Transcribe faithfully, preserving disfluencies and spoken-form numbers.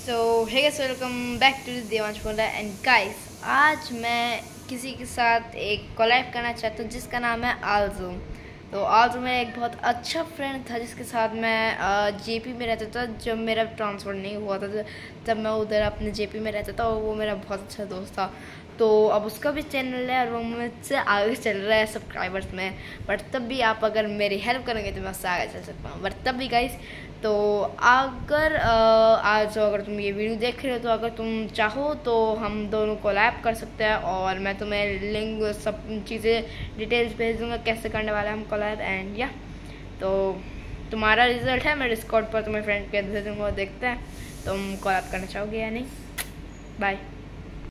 So hey guys, welcome back to Devansh Bola. And guys, आज मैं किसी के साथ एक कोलैब करना चाहता हूँ जिसका नाम है आलजूम। तो आलजूम में एक बहुत अच्छा फ्रेंड था जिसके साथ मैं जेपी में रहता था। जब मेरा ट्रांसफ़र नहीं हुआ था तब मैं उधर अपने जेपी में रहता था और वो मेरा बहुत अच्छा दोस्त था। तो अब उसका भी चैनल है और वो मुझसे आगे चल रहा है सब्सक्राइबर्स में। बट तब भी आप अगर मेरी हेल्प करेंगे तो मैं उससे आगे चल सकता हूँ। बट तब भी गाइस, तो अगर आज अगर तुम ये वीडियो देख रहे हो तो अगर तुम चाहो तो हम दोनों कोलैब कर सकते हैं और मैं तुम्हें लिंक सब चीज़ें डिटेल्स भेज दूँगा कैसे करने वाला है हम कोलैब। एंड या तो तुम्हारा रिजल्ट है, मैं डिस्कॉर्ड पर तुम्हें फ्रेंड के भेज दूँगा, देखते हैं तुम कोलैब करना चाहोगे या नहीं। बाय।